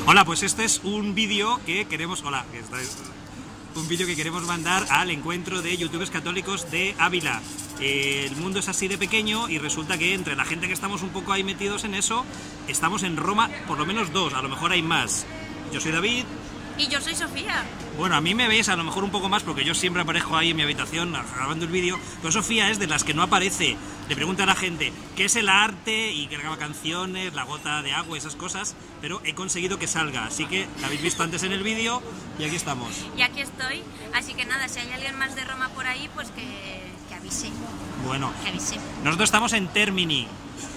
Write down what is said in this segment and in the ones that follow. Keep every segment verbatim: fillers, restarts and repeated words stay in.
Hola, pues este es un vídeo que queremos... Hola, que estáis... Un vídeo que queremos mandar al encuentro de youtubers católicos de Ávila. Eh, el mundo es así de pequeño y resulta que entre la gente que estamos un poco ahí metidos en eso, estamos en Roma por lo menos dos, a lo mejor hay más. Yo soy David. Y yo soy Sofía. Bueno, a mí me veis a lo mejor un poco más porque yo siempre aparezco ahí en mi habitación grabando el vídeo, pero Sofía es de las que no aparece. Le pregunta a la gente qué es el arte y que graba canciones, la gota de agua, esas cosas, pero he conseguido que salga, así que la habéis visto antes en el vídeo y aquí estamos. Y aquí estoy, así que nada, si hay alguien más de Roma por ahí, pues que, que avise. Bueno, que avise. Nosotros estamos en Termini.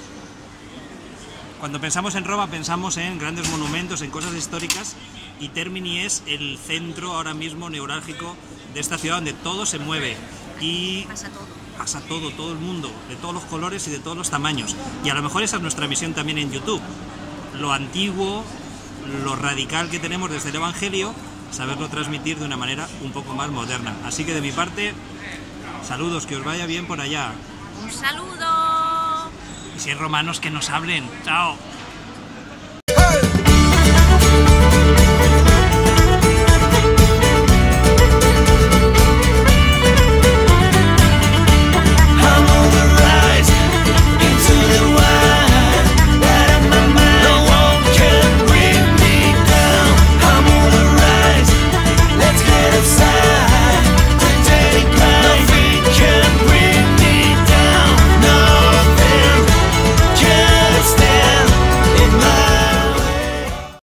Cuando pensamos en Roma pensamos en grandes monumentos, en cosas históricas, y Termini es el centro ahora mismo neurálgico de esta ciudad donde todo se mueve y pasa todo. Pasa todo, todo el mundo, de todos los colores y de todos los tamaños. Y a lo mejor esa es nuestra misión también en YouTube. Lo antiguo, lo radical que tenemos desde el Evangelio, saberlo transmitir de una manera un poco más moderna. Así que de mi parte, saludos, que os vaya bien por allá. ¡Un saludo! Y si hay romanos, que nos hablen. ¡Chao!